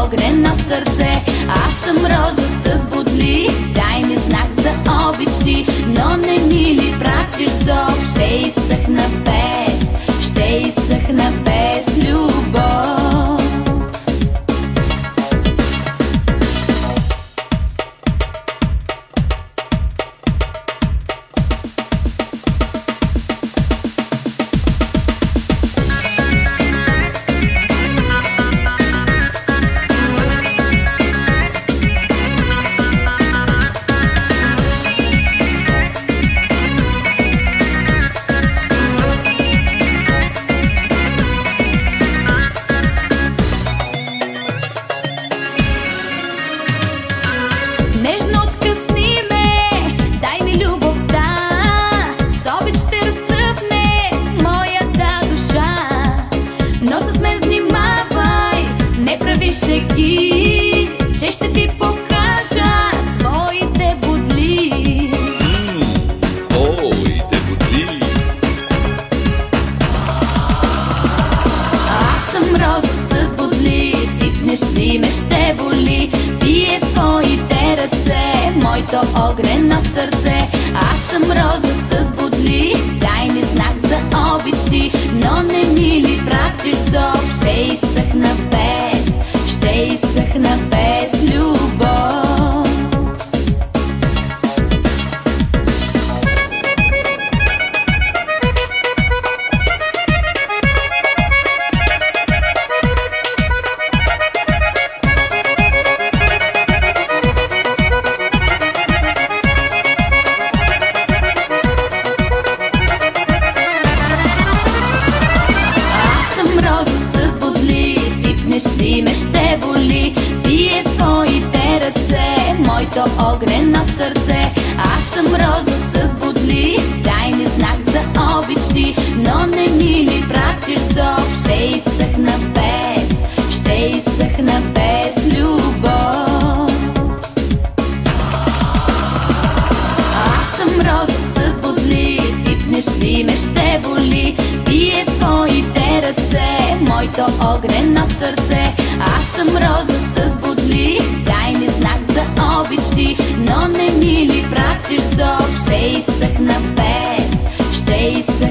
огнено сърце. Аз съм роза с бодли, дай ми знак за обич ти, но не ми ли пратиш зов? Ще изсъхна без любов. Нежно откъсни ме, дай ми любовта, с обич ще разцъфне моята душа. Но с мен внимавай, не прави шеги, че ще ти покажа своите бодли. Твоите бодли. Аз съм роза с бодли, пипнеш ли ме ще боли. Пие в твоите ръце моето огнено сърце. Аз съм роза с бодли, дай ми знак за обич ти, но не ми ли пратиш зов? Ще изсъхна без любов. Пипнеш ли ме ще боли, пие в твоите ръце моето огнено сърце. Аз съм роза с бодли, дай ми знак за обич ти, но не ми ли пратиш зов? Ще изсъхна без любов. Аз съм роза с бодли, пипнеш ли ме ще боли. Пие в твоите ръце моето огнено сърце. Аз съм роза с бодли, дай ми знак за обич ти, но не ми ли пратиш зов? Ще изсъхна